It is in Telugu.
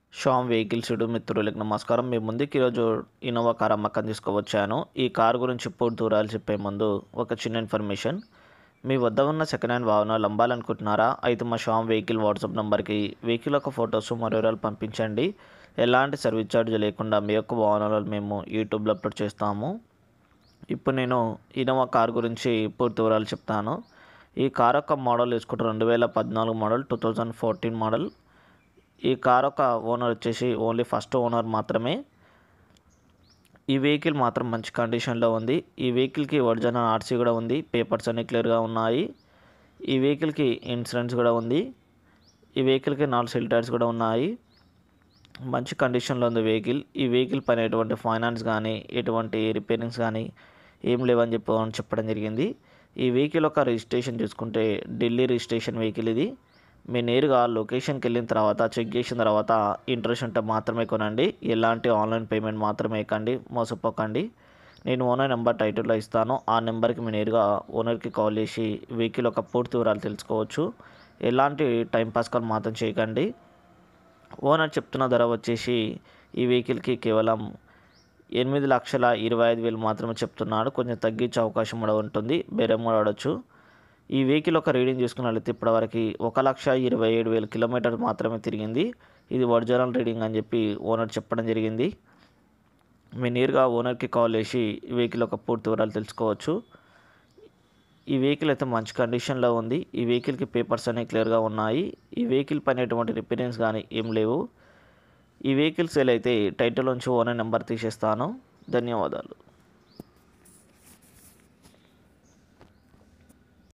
శ్యామ్ వెహికల్స్ యూట్యూబ్ మిత్రులకు నమస్కారం. మీ ముందుకి ఈరోజు ఇన్నోవా కార్ అమ్మకం తీసుకువచ్చాను. ఈ కార్ గురించి పూర్తి వివరాలు చెప్పే ముందు ఒక చిన్న ఇన్ఫర్మేషన్. మీ వద్ద ఉన్న సెకండ్ హ్యాండ్ వాహనాలు అమ్మాలనుకుంటున్నారా? అయితే మా శ్యామ్ వెహికల్ వాట్సాప్ నెంబర్కి వెహికల్ యొక్క ఫొటోస్ మరియు వివరాలు పంపించండి. ఎలాంటి సర్వీస్ ఛార్జ్ లేకుండా మీ యొక్క వాహనాలను మేము యూట్యూబ్లో అప్లోడ్ చేస్తాము. ఇప్పుడు నేను ఇన్నోవా కార్ గురించి పూర్తి వివరాలు చెప్తాను. ఈ కార్ యొక్క మోడల్ తీసుకుంటే 2014 మోడల్, 2014 మోడల్. ఈ కార్ యొక్క ఓనర్ వచ్చేసి ఓన్లీ ఫస్ట్ ఓనర్ మాత్రమే. ఈ వెహికల్ మాత్రం మంచి కండిషన్లో ఉంది. ఈ వెహికల్కి ఒరిజినల్ ఆర్సీ కూడా ఉంది. పేపర్స్ అన్నీ క్లియర్గా ఉన్నాయి. ఈ వెహికల్కి ఇన్సూరెన్స్ కూడా ఉంది. ఈ వెహికల్కి 4 సీల్ టైర్స్ కూడా ఉన్నాయి. మంచి కండిషన్లో ఉంది వెహికల్. ఈ వెహికల్ పైన ఎటువంటి ఫైనాన్స్ కానీ ఎటువంటి రిపేరింగ్స్ కానీ ఏం లేవని చెప్పడం జరిగింది. ఈ వెహికల్ యొక్క రిజిస్ట్రేషన్ చూసుకుంటే ఢిల్లీ రిజిస్ట్రేషన్ వెహికల్ ఇది. మీరు నేరుగా లొకేషన్కి వెళ్ళిన తర్వాత చెక్ చేసిన తర్వాత ఇంట్రెస్ట్ ఉంటే మాత్రమే కొనండి. ఎలాంటి ఆన్లైన్ పేమెంట్ మాత్రమే కండి, మోసపోకండి. నేను ఓనర్ నెంబర్ టైటిల్లో ఇస్తాను. ఆ నెంబర్కి మీరు నేరుగా ఓనర్కి కాల్ చేసి వెహికల్ యొక్క పూర్తి వివరాలు తెలుసుకోవచ్చు. ఎలాంటి టైంపాస్ కాల్ మాత్రం చేయకండి. ఓనర్ చెప్తున్న ధర వచ్చేసి ఈ వెహికల్కి కేవలం 8,25,000 మాత్రమే చెప్తున్నాడు. కొంచెం తగ్గించే అవకాశం కూడా ఉంటుంది, బేరం కూడా ఆడవచ్చు. ఈ వెహికల్ ఒక రీడింగ్ చూసుకున్నట్లయితే ఇప్పటివరకు 1,27,000 కిలోమీటర్లు మాత్రమే తిరిగింది. ఇది ఒరిజినల్ రీడింగ్ అని చెప్పి ఓనర్ చెప్పడం జరిగింది. మీరు నేరుగా ఓనర్కి కాల్ చేసి ఈ వెహికల్ యొక్క పూర్తి వివరాలు తెలుసుకోవచ్చు. ఈ వెహికల్ అయితే మంచి కండిషన్లో ఉంది. ఈ వెహికల్కి పేపర్స్ అన్నీ క్లియర్గా ఉన్నాయి. ఈ వెహికల్ పైన ఎటువంటి రిపేరింగ్స్ కానీ ఏం లేవు. ఈ వెహికల్ సేల్ అయితే టైటిల్ నుంచి ఓనర్ నెంబర్ తీసేస్తాను. ధన్యవాదాలు.